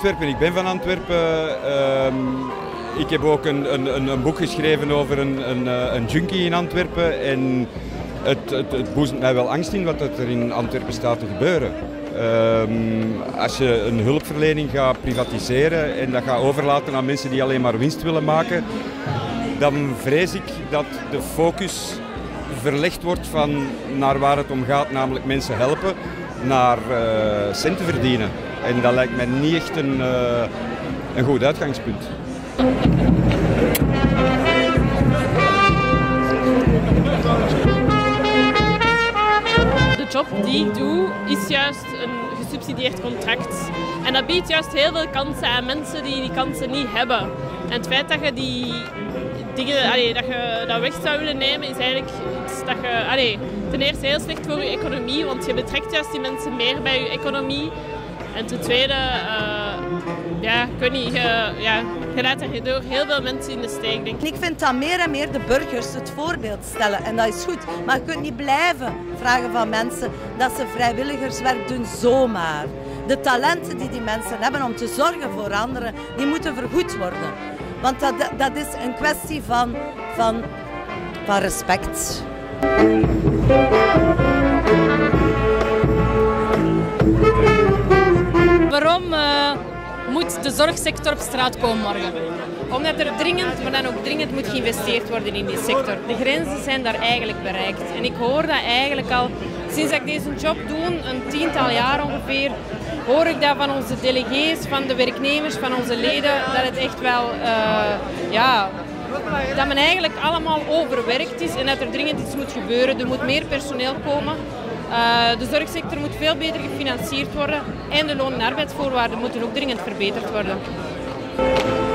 Antwerpen, ik ben van Antwerpen. Ik heb ook een boek geschreven over een junkie in Antwerpen. En het boezemt mij wel angst in wat er in Antwerpen staat te gebeuren. Als je een hulpverlening gaat privatiseren en dat gaat overlaten aan mensen die alleen maar winst willen maken, dan vrees ik dat de focus verlegd wordt van naar waar het om gaat, namelijk mensen helpen, naar centen verdienen. En dat lijkt mij niet echt een goed uitgangspunt. De job die ik doe is juist een gesubsidieerd contract. En dat biedt juist heel veel kansen aan mensen die die kansen niet hebben. En het feit dat je die dingen, dat je dat weg zou willen nemen, is eigenlijk iets dat je ten eerste heel slecht voor je economie, want je betrekt juist die mensen meer bij je economie. En ten tweede, ik weet niet, je laat er door heel veel mensen in de steek, denk ik. Ik vind dat meer en meer de burgers het voorbeeld stellen en dat is goed. Maar je kunt niet blijven vragen van mensen dat ze vrijwilligerswerk doen zomaar. De talenten die die mensen hebben om te zorgen voor anderen, die moeten vergoed worden. Want dat is een kwestie van respect. Waarom moet de zorgsector op straat komen morgen? Omdat er dringend, maar dan ook dringend moet geïnvesteerd worden in die sector. De grenzen zijn daar eigenlijk bereikt. En ik hoor dat eigenlijk al sinds ik deze job doe, een 10-tal jaar ongeveer, hoor ik dat van onze delegees, van de werknemers, van onze leden, dat het echt wel, dat men eigenlijk allemaal overwerkt is en dat er dringend iets moet gebeuren. Er moet meer personeel komen. De zorgsector moet veel beter gefinancierd worden en de loon- en arbeidsvoorwaarden moeten ook dringend verbeterd worden.